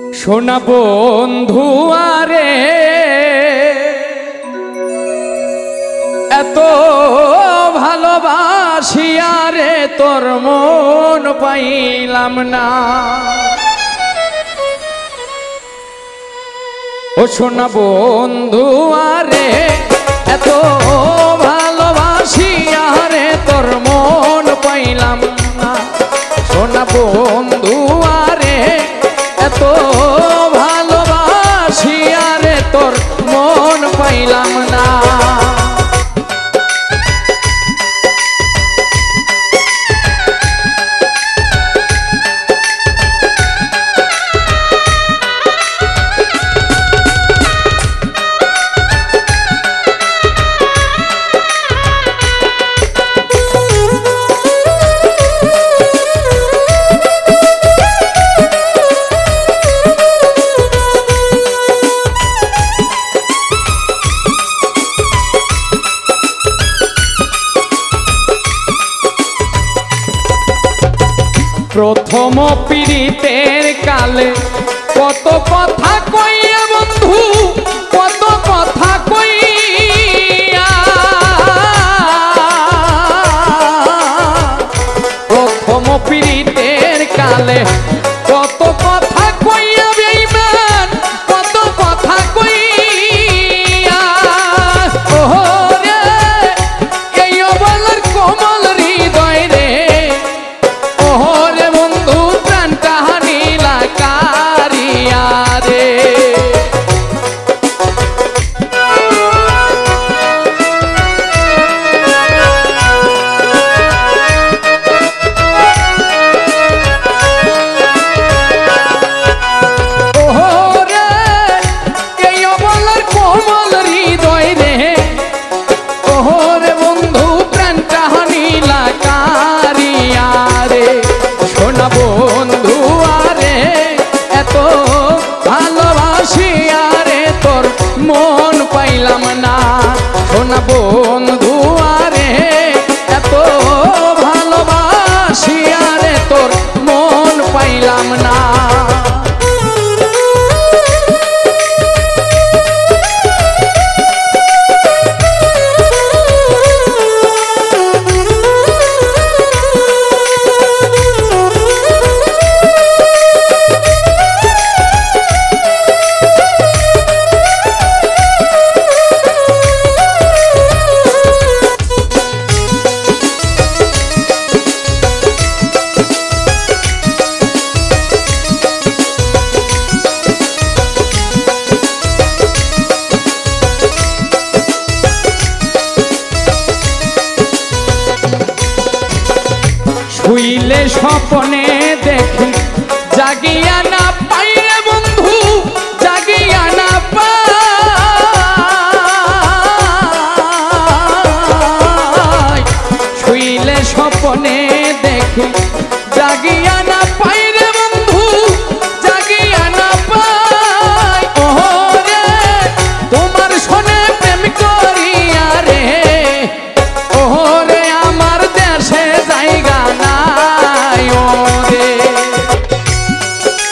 সোনা বন্ধু আরে এত ভালোবাসিয়া রে তোর মন পাইলাম না। ও সোনা বন্ধু আরে এত ভালোবাসিয়া রে তোর মন পাইলাম না। সোনা বন্ধু আরে এত ভালোবাসিয়া রে তোর মন পাইলাম না। প্রথম পীড়িতের কালে কত কথা কইয়া বন্ধু, কত কথা কইয়া। প্রথম পীড়িতের কালে কত কথা কইয়া বেঈমান, কত কথা কইয়া। ওরে এই অবলার কোমল হৃদয় রে, বন্ধু আরে এত ভালোবাসিয়া রে তোর মন পাইলাম না। সোনা বন্ধু আরে এত ভালোবাসিয়া রে তোর মন পাইলাম না। শুইলে স্বপ্নে দেখি জাগিয়া না পাই রে বন্ধু, জাগিয়া না পাই। শুইলে স্বপ্নে দেখি জাগিয়া না পাই রে বন্ধু, জাগিয়া না পাই। ওরে তোমার শোনে প্রেম করিয়া রে, ওরে আমার দেশে জায়গা নাই। ওরে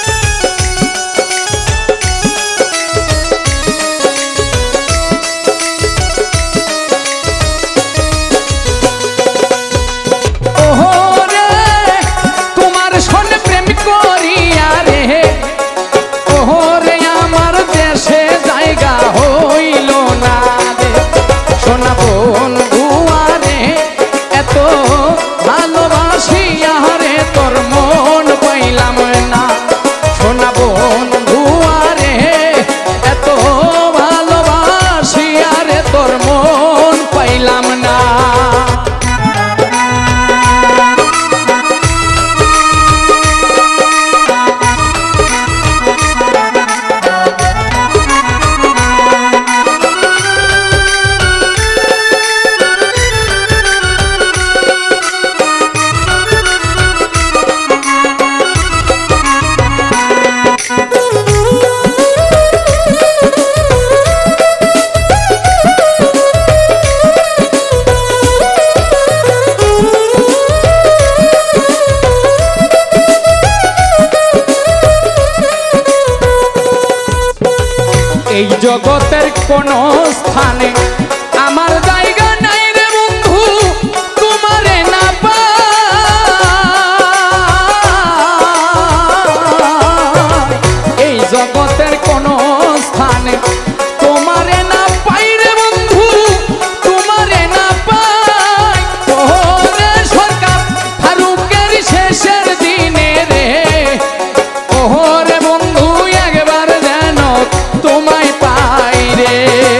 এই জগতের কোন স্থানে আমার জায়গা নাই রে বন্ধু তোমারে না পাই এই জগতের কোন স্থানে তোমারে না পাই রে বন্ধু তোমারে না পাই ওরে সরকার ফারুকের শেষের দিনে রে ওরে বন্ধু একবার যেন তোমায় পাই রে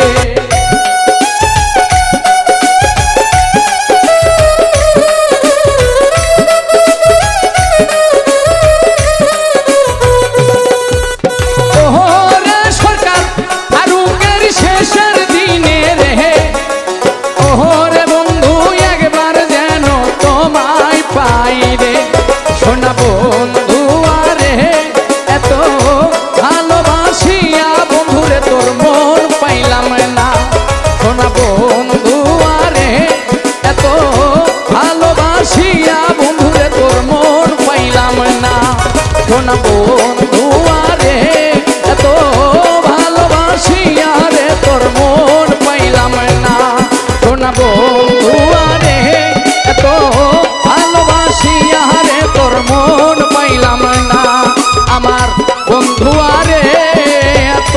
ওরে সরকার ফারুকের শেষের দিনে রে ওরে বন্ধু একবার যেন তোমায় পাই রে সোনা বন্ধু আরে এত ভালোবাসিয়া বন্ধুরে তোর মন পাইলাম না সোনা বন্ধু আরে এত ভালোবাসিয়া বন্ধুরে তোর মন পাইলাম না সোনা বন্ধু আরে এত ভালোবাসিয়া রে তোর মন পাইলাম না সোনা বন্ধু আরে এত ভালোবাসিয়া রে তোর মন পাইলাম না আমার বন্ধু আরে এত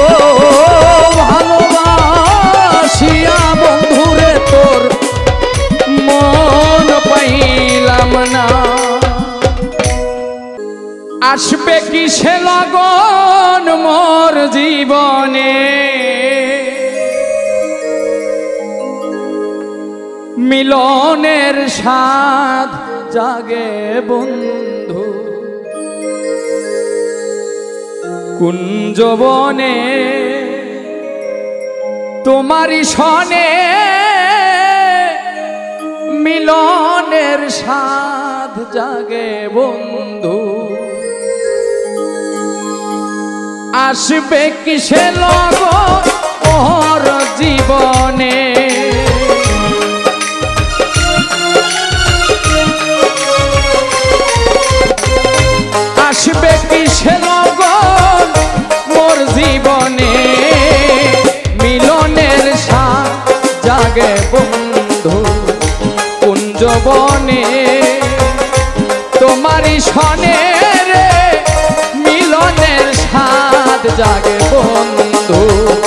ভালোবাসিয়া বন্ধুরে তোর মন পাইলাম না আসবে কিসে লগন মোর জীবনে মিলনের স্বাদ জাগে বন্ধু কুঞ্জবনে তোমারি সনে মিলনের স্বাদ জাগে বন্ধু আসবে কিসে লগন মোর জীবনে আসবে কিসে লগন মোর জীবনে মিলনের স্বাদ জাগে বন্ধু কুঞ্জবনে তোমারি সনে রে মিলনের স্বাদ জাগে বন্ধু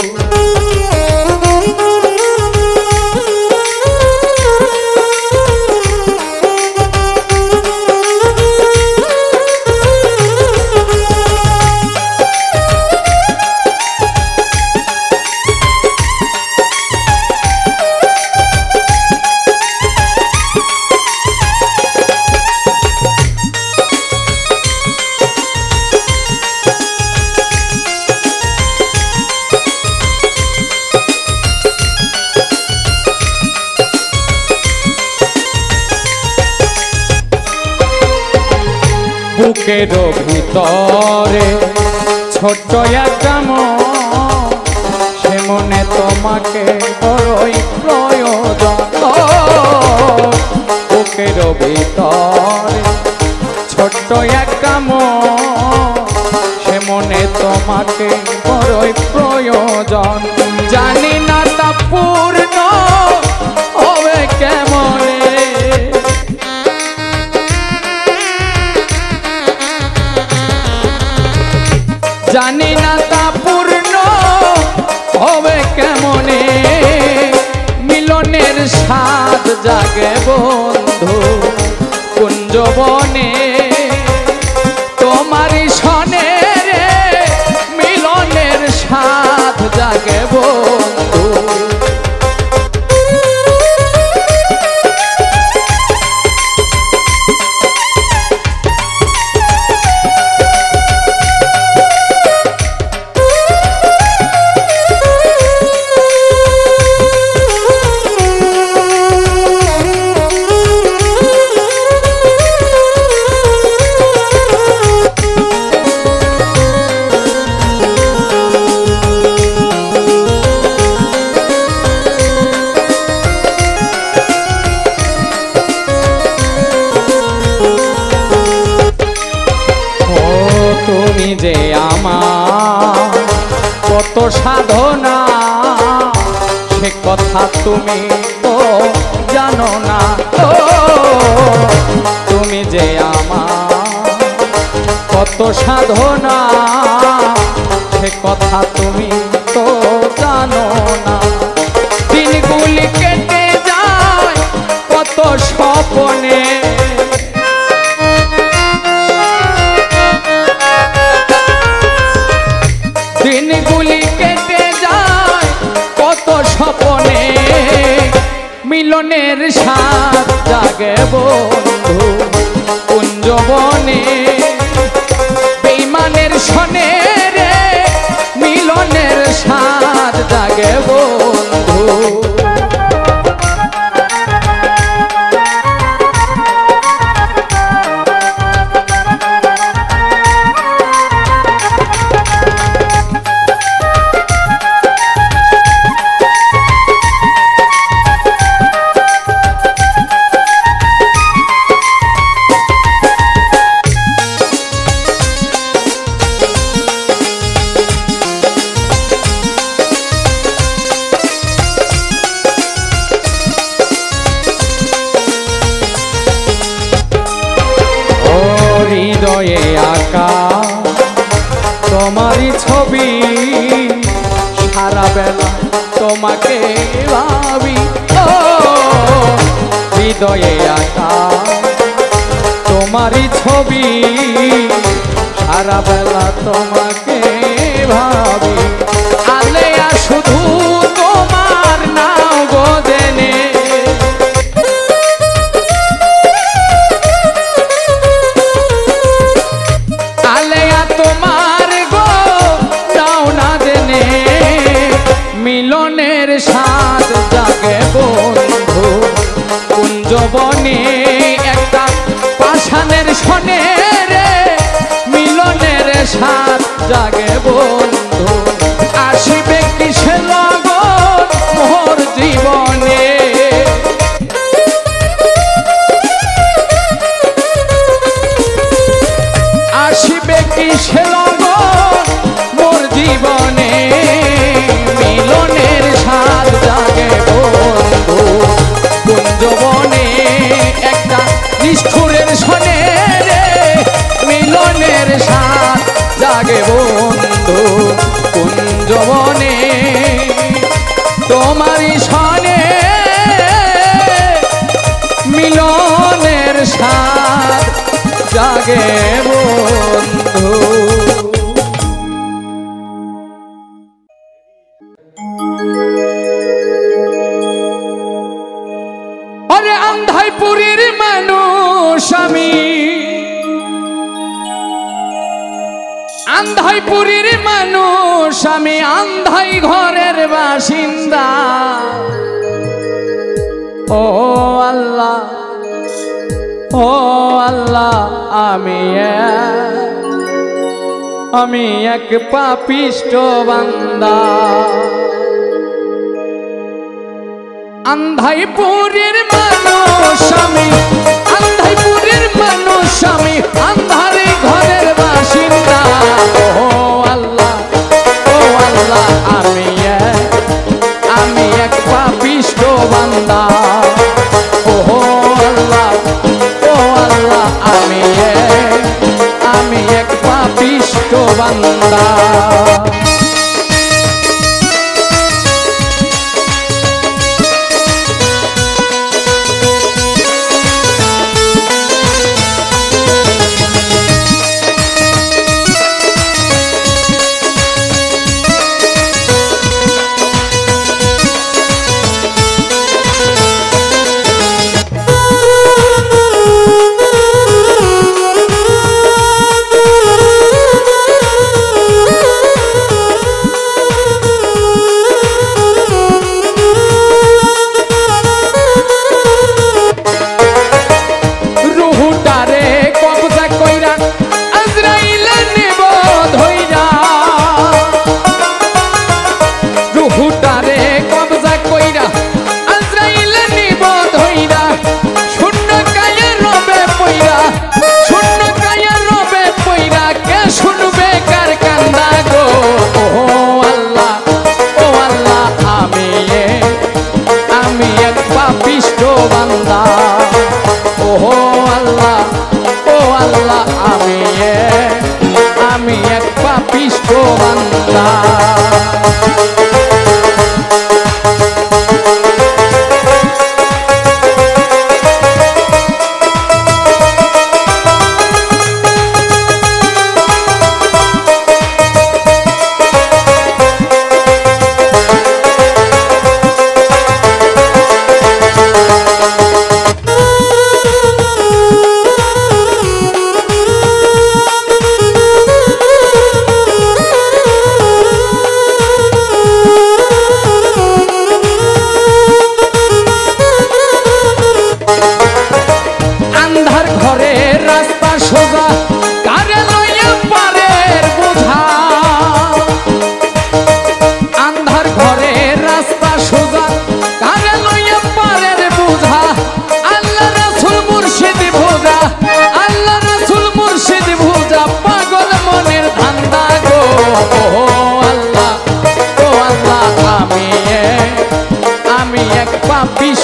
বুকের ভিতরে ছোট্ট একটা মন সে মনে তোমাকে বড়ই প্রয়োজন বুকের ভিতরে ছোট্ট একটা মন সে মনে তোমাকে বড়ই প্রয়োজন জানি না তা পূর্ণ হবে কেমনে জানি না তা পূর্ণ হবে কেমনে মিলনের স্বাদ জাগে বন্ধু কুঞ্জবনে তোমারি সনে রে মিলনের স্বাদ জাগে বন্ধু তুমি যে আমার কত সাধন তুমি তো জানো না, ও তুমি যে আমার কত সাধনা সে কথা তুমি তো জানো না। দিনগুলি কেটে যায় কত স্বপ্নে, দিনগুলি কেটে যায় কত স্বপ্নে, মিলনের স্বাদ জাগে বন্ধু কুঞ্জবনে, বেঈমানের শনে রে মিলনের স্বাদ জাগে বন্ধু। হৃদয়ে আঁকা তোমারই ছবি, সারা বেলা তোমাকে ভাবি, ও হৃদয়ে আঁকা তোমারই ছবি, সারা বেলা তোমাকে ভাবি। আলেয়া শুধু তোমার নাও গো জেনে, মিলনের স্বাদ জাগে বন্ধু কুঞ্জবনে, একটা পাষাণের শনে রে মিলনের স্বাদ জাগে বন্ধু। আসিবে কিসে লগন মোর জীবনে, আসিবে কিসে লগন মোর জীবনে, মিলনের স্বাদ জাগে বন্ধু কুঞ্জবনে, একটা নিষ্ঠুরের শনে রে মিলনের স্বাদ জাগে বন্ধু কুঞ্জবনে, তোমারই শনে মিলনের স্বাদ জাগে বন্ধু। আরে আন্ধাইপুরের মানুষ আমি, আন্ধাইপুরের মানুষ আমি, আন্ধাই ঘরের বাসিন্দা, ও আল্লাহ ও আল্লাহ আমি এক পাপিষ্ঠ বান্দা। আন্ধাইপুরের মানুষ আমি, আন্ধাইপুরের মানুষ আমি, আন্ধারে ঘরের বাসিন্দা, ও আল্লাহ আমি এক পাপিষ্ঠ বান্দা, ও আল্লাহ আমি এক পাপিষ্ঠ বান্দা।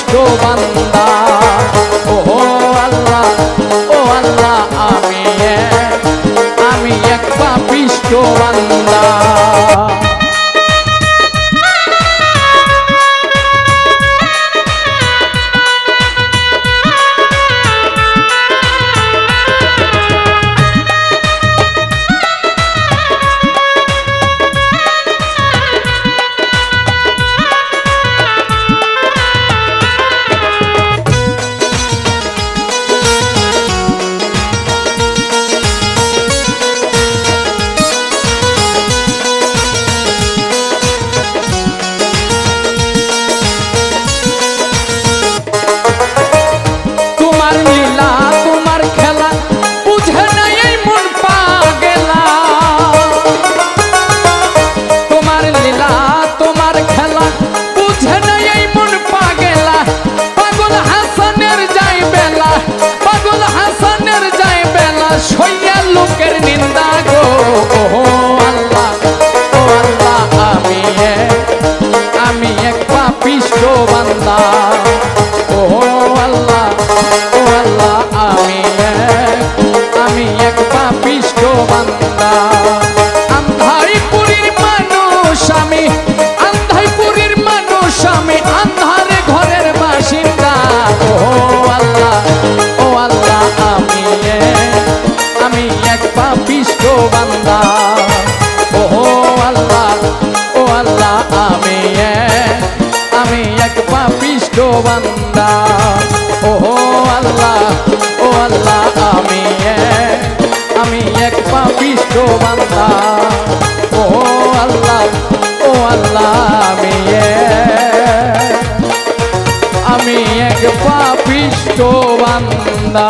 পাপিষ্ঠ বান্দা। ও আল্লাহ, ও আল্লাহ, আমি এক পাপিষ্ঠ বান্দা। লোকের নিন্দা গো, ও আল্লাহ, ও আল্লাহ, আমি এক পাপিষ্ঠ বান্দা। ও আল্লাহ, ও আল্লাহ, আমি এক পাপিষ্ঠ বান্দা। আন্ধাইপুরীর মানুষ আমি, আন্ধাইপুরীর মানুষ আমি, আন্ধারে ঘরের বাসিন্দা। ও আল্লাহ, ও আল্লাহ, আমি এক পাপিষ্ঠ বান্দা। ও আল্লাহ, ও আল্লাহ, আমি এক পাপিষ্ঠ বান্দা। ও আল্লাহ, ও আল্লাহ, আমি এক পাপিষ্ঠ বান্দা। ও আল্লাহ, ও আল্লাহ, আমি এক পাপিষ্ঠ বান্দা।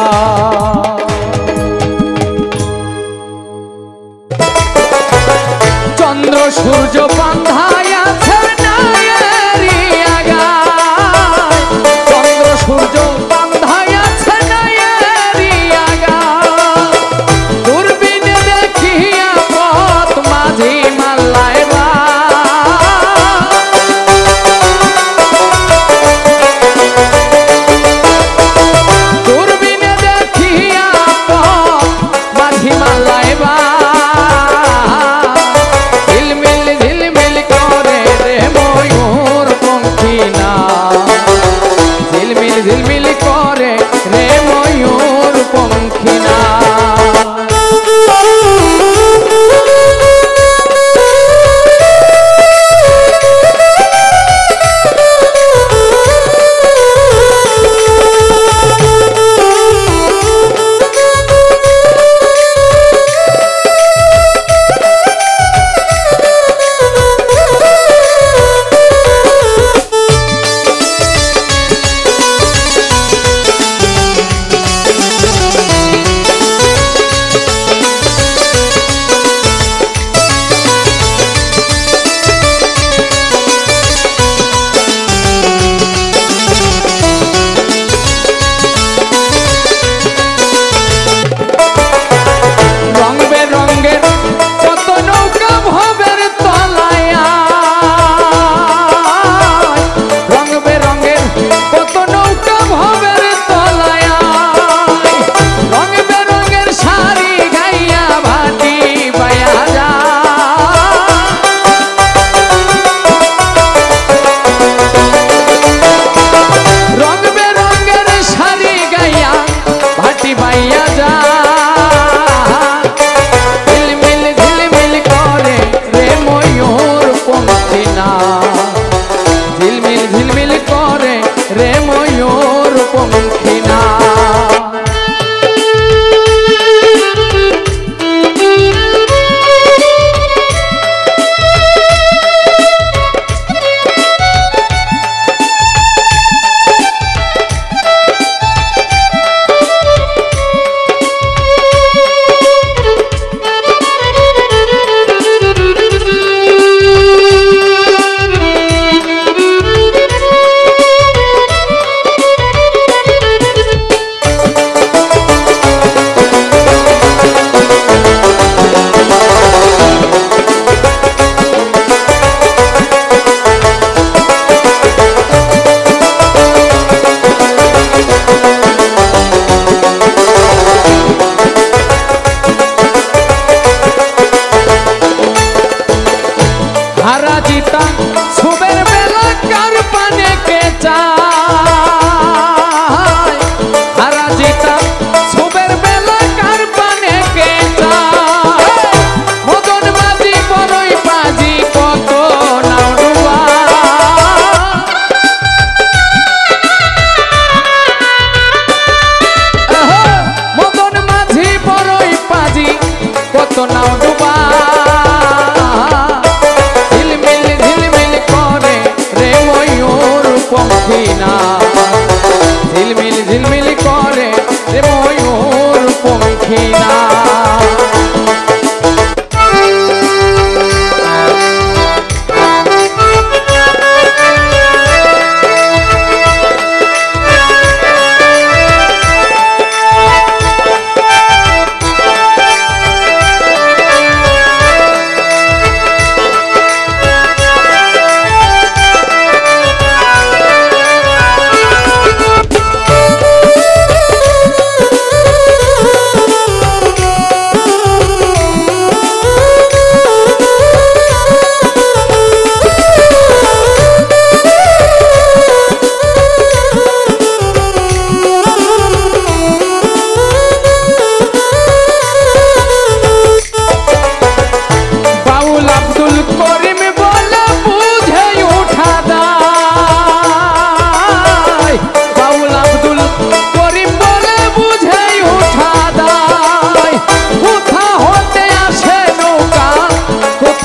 চন্দ্র সূর্য বান্ধায় আছে নায়েরি আগায়, চন্দ্র সূর্য বান্ধায় আছে নায়েরি আগায়। দূরবীনে দেখিয়া পথ মাঝি মাল্লায় বা, দূরবীনে দেখিয়া পথ মাঝি মাল্লায় বা। ঝিলমিল ঝিলমিল করে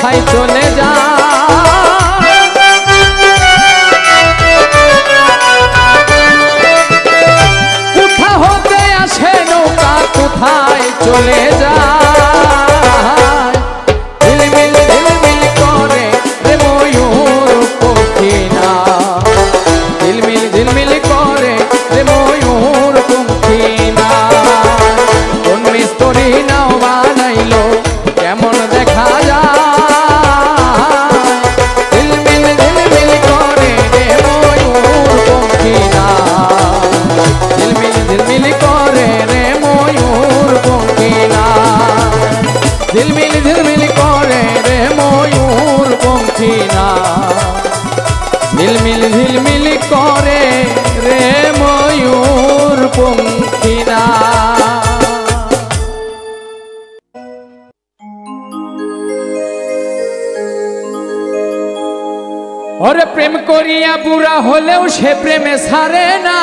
কোথায় চলে যায়। কোথা হতে আসে নৌকা কোথায় চলে যায়। ঝিলমিল ঝিলমিল করে রে ময়ূর পঙ্খী না, ঝিলমিল ঝিলমিল করে রে ময়ূর পঙ্খী না। কোন মিস্ত্রি নাও বানাইলো কেমন দেখা যায়। ঝিলমিল ঝিলমিল করে রে ময়ূর পঙ্খী না, ঝিলমিল ঝিলমিল করে রে ময়ূর পঙ্খী না, ঝিলমিল ঝিলমিল করে রে ময়ূর পঙ্খী না, ঝিলমিল ঝিলমিল করে রে ময়ূর পঙ্খী না। ওরে প্রেম করিয়া বুড়া হলেও সে প্রেমে ছাড়ে না,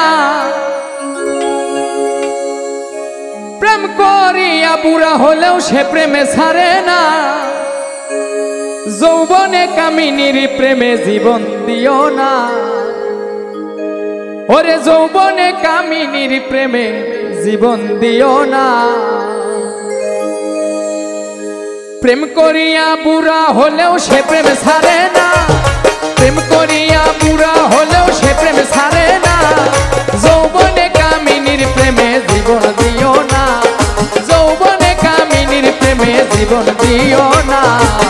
প্রেম করিয়া বুড়া হলেও সে প্রেমে ছাড়ে না। যৌবনে কামিনীর প্রেমে জীবন দিও না, ওরে যৌবনে কামিনীর প্রেমে জীবন দিও না। প্রেম করিয়া বুড়া হলেও সে প্রেম ছাড়ে না, প্রেম করিয়া বুড়া হলেও সে প্রেম ছাড়ে না। যৌবনে কামিনীর প্রেমে জীবন দিও না, যৌবনে কামিনীর প্রেমে জীবন দিও না।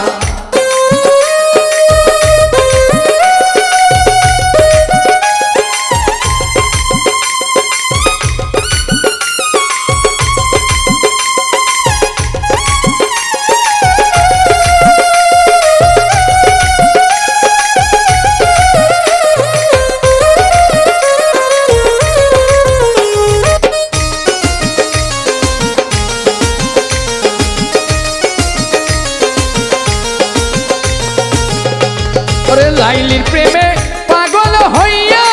ওরে লাইলির প্রেমে পাগল হইয়া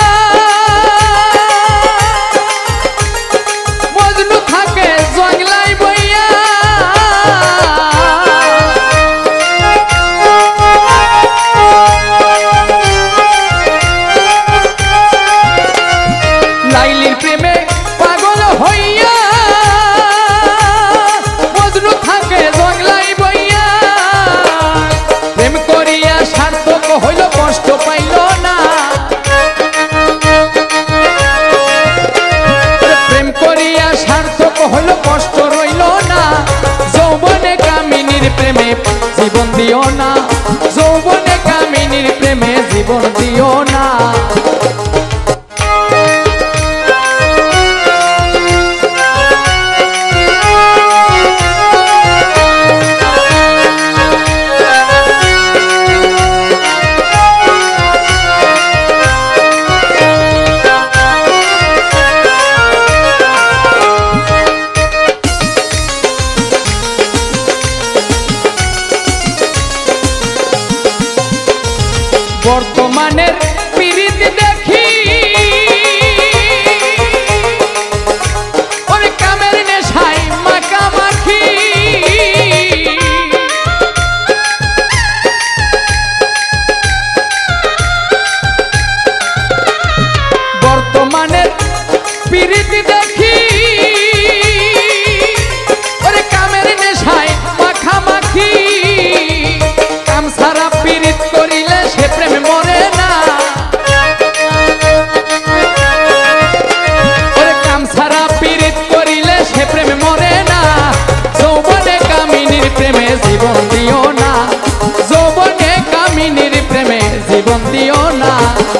মজনু থাকে জংলাই বইয়া। লাইলির প্রেমে পাগল হইয়া মজনু থাকে জংলাই বইয়া। প্রেম করিয়া সার্থক হইল কষ্ট পাইল না, প্রেম করিয়া সার্থক হইল কষ্ট রইল না। যৌবনে কামিনীর প্রেমে জীবন দিও না, যৌবনে কামিনীর প্রেমে জীবন দিও না। বর্তমানের পীড়িত দেখি ওরে কামের নেশায় মাখামাখি। বর্তমানের পীড়িত দেখি ওরে কামের নেশায় মাখামাখি। কাম সারা পীড়িত করিলে সে প্রেম মরে না, ওরে কাম সারা পীড়িত করিলে সে প্রেম মরে না। যৌবনে কামিনীর প্রেমে জীবন দিও না, যৌবনে কামিনীর প্রেমে জীবন দিও না।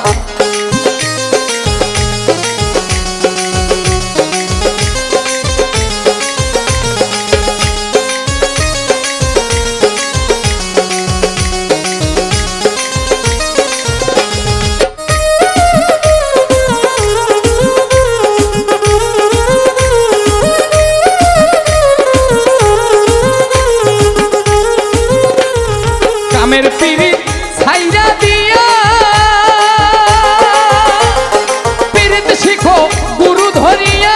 কামের পীড়িত ছাইরা দিয়া পীড়িত শিখো গুরু ধরিয়া।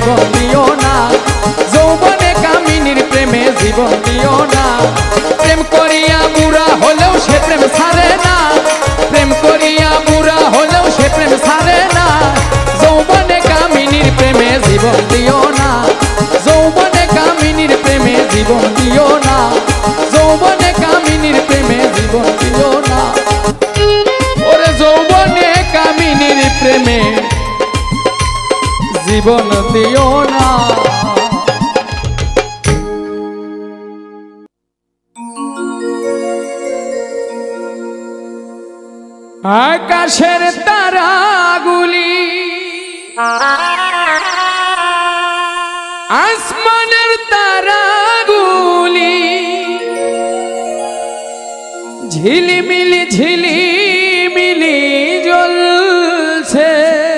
জীবন দিও না যৌবনে কামিনীর প্রেমে জীবন দিও না প্রেম করিয়া বুড়া হলেও সে প্রেম ছাড়ে না প্রেম করিয়া বুড়া হলেও সে প্রেম ছাড়ে না যৌবনে কামিনীর প্রেমে জীবন দিও না যৌবনে কামিনীর প্রেমে জীবন দিও না যৌবনে কামিনীর প্রেমে জীবন দিও না ওরে যৌবনে কামিনীর প্রেমে জীবন দিও না আকাশের তারাগুলি আসমানের তারাগুলি ঝিলিমিলি ঝিলিমিলি জ্বলছে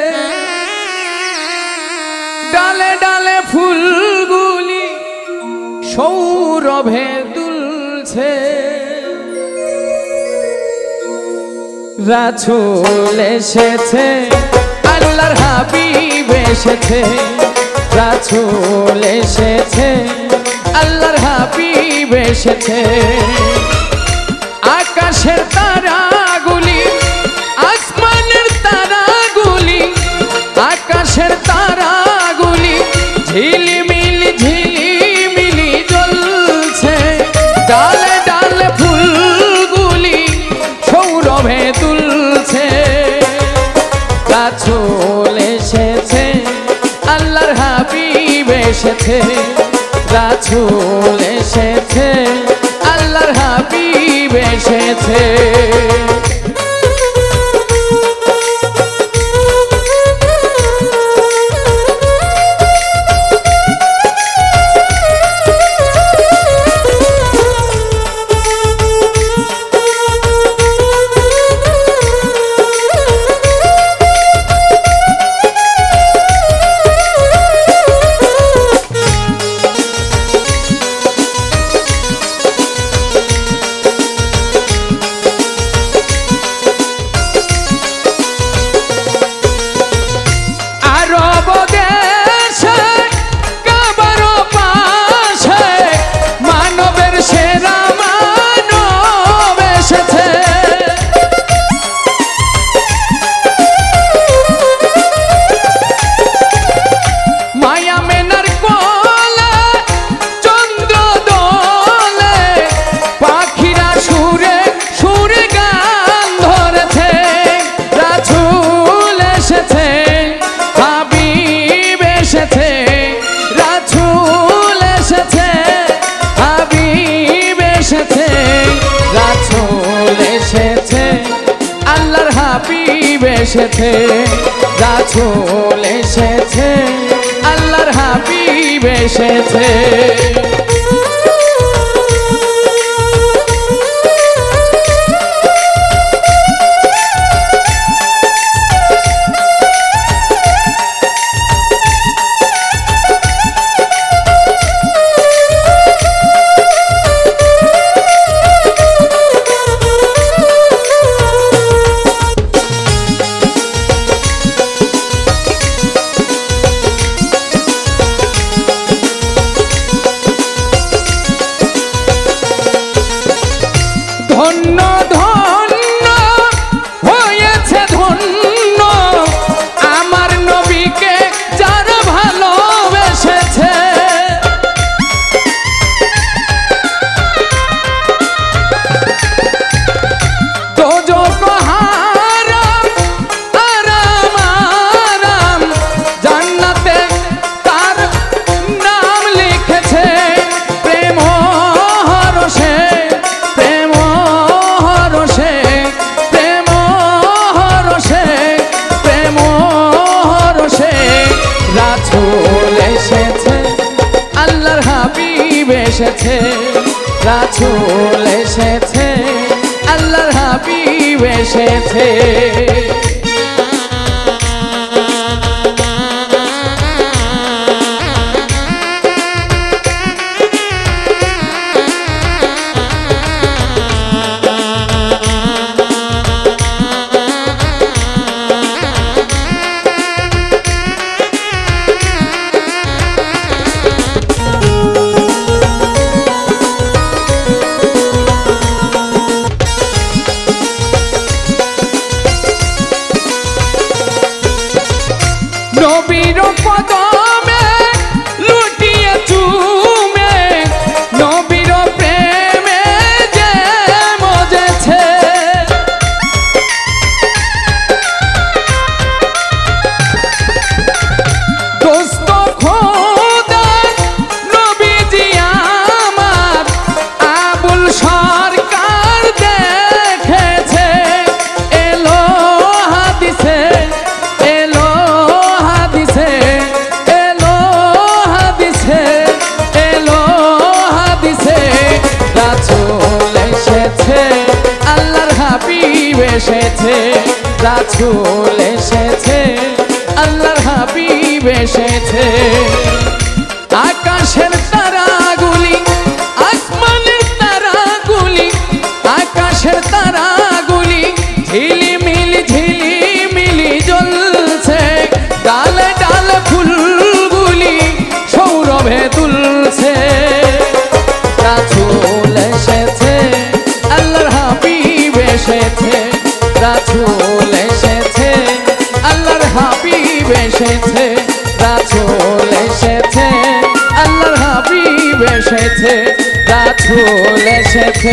ডালে ডালে ফুলগুলি সৌরভে দুলছে রাসূল এসেছে আল্লাহর হাবিব এসেছে রাসূল এসেছে আল্লাহর হাবিব এসেছে আকাশের তারাগুলি আসমানের তারাগুলি আকাশের তারাগুলি ঝিলিমিলি ঝিলিমিলি জ্বলছে ডালে ডালে ফুলগুলি সৌরভে দুলছে রাসূল এসেছে আল্লাহর হাবিব এসেছে রাসূল এসেছে আল্লাহর হাবিব এসেছে এসেছে রাসূল এসেছে আল্লাহর হাবিব এসেছে এসেছে রাসূল এসেছে আল্লাহর হাবিব এসেছে নবীর কদমে লুটিয়ে চুমে নবীর প্রেমে যে মজেছে। দোস্ত খোদা নবীজি আমার আবুল সরকার দেখেছে। এলো হাদিসে এলো হাদিসে এলো হাদিসে এলো হাদিসে রাসূল এসেছে আল্লাহর হাবিব এসেছে রাসূল এসেছে আল্লাহর হাবিব এসেছে। আকাশের তারাগুলি আসমানের তারাগুলি আকাশের তারাগুলি ঝিলিমিলি জ্বলছে। ডালে ডালে ফুলগুলি সৌরভে দুলছে। রাসূল এসেছে আল্লাহর হাবিব এসেছে রাসূল এসেছে আল্লাহর হাবিব এসেছে রাসূল এসেছে আল্লাহর হাবিব এসেছে রাসূল এসেছে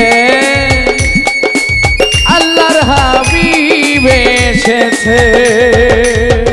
আল্লাহর হাবিব এসেছে।